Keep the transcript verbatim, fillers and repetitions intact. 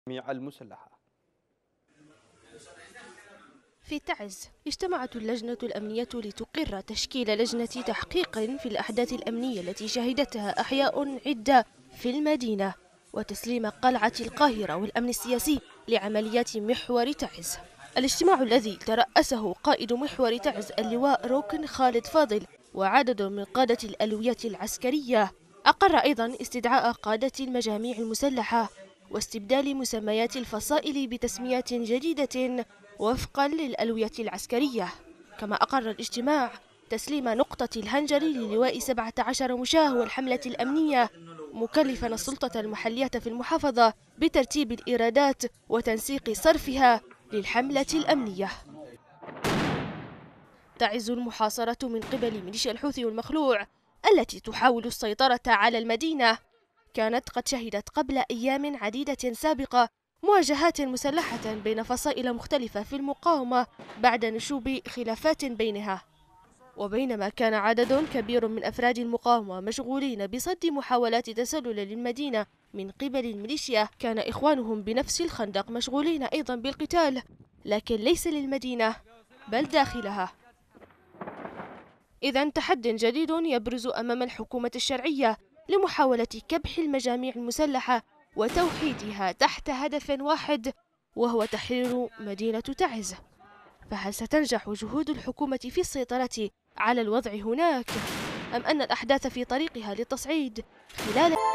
المسلحة. في تعز اجتمعت اللجنة الأمنية لتقر تشكيل لجنة تحقيق في الأحداث الأمنية التي شهدتها أحياء عدة في المدينة، وتسليم قلعة القاهرة والأمن السياسي لعمليات محور تعز. الاجتماع الذي ترأسه قائد محور تعز اللواء روكن خالد فاضل وعدد من قادة الألويات العسكرية، أقر أيضا استدعاء قادة المجاميع المسلحة واستبدال مسميات الفصائل بتسميات جديدة وفقا للألوية العسكرية. كما أقر الاجتماع تسليم نقطة الهنجر للواء سبعة عشر مشاة والحملة الأمنية، مكلفا السلطة المحلية في المحافظة بترتيب الإيرادات وتنسيق صرفها للحملة الأمنية. تعز المحاصرة من قبل ميليشيا الحوثي والمخلوع التي تحاول السيطرة على المدينة كانت قد شهدت قبل أيام عديدة سابقة مواجهات مسلحة بين فصائل مختلفة في المقاومة بعد نشوب خلافات بينها. وبينما كان عدد كبير من أفراد المقاومة مشغولين بصد محاولات تسلل للمدينة من قبل الميليشيا، كان إخوانهم بنفس الخندق مشغولين أيضا بالقتال، لكن ليس للمدينة بل داخلها. إذن تحد جديد يبرز أمام الحكومة الشرعية لمحاولة كبح المجاميع المسلحة وتوحيدها تحت هدف واحد وهو تحرير مدينة تعز. فهل ستنجح جهود الحكومة في السيطرة على الوضع هناك، أم أن الأحداث في طريقها للتصعيد خلال